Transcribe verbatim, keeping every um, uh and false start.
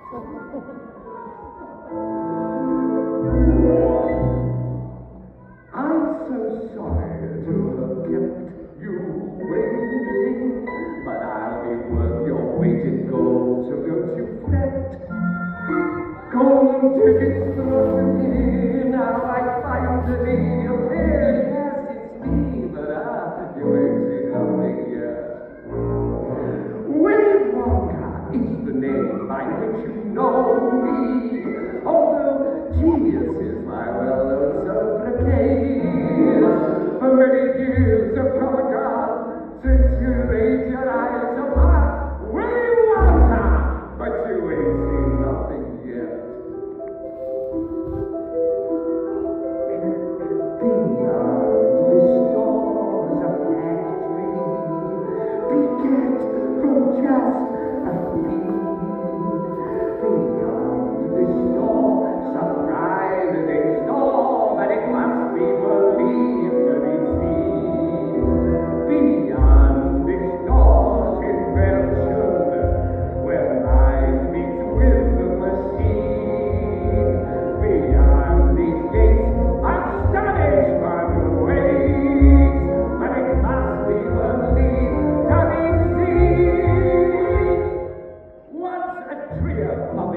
I'm so sorry to have kept you waiting, but I'll be worth your weight in gold, so don't you fret. Golden tickets for me, now I find the deal. Yes, it's me, but ah, you ain't seen nothing yet. Willy Wonka is the name by which you know me, although genius is my well-known sobriquet. For many years have come and gone since you laid your eyes upon Willy Wonka, but you ain't seen nothing yet. Beyond the stores of factory, beget from just a thief. Beyond the store, surprises in store, but it must be believed to be seen. Beyond the store's invention, where mind meets with the machine. Beyond these gates, astonished by the ways, but it must be believed to be seen. Once a trio of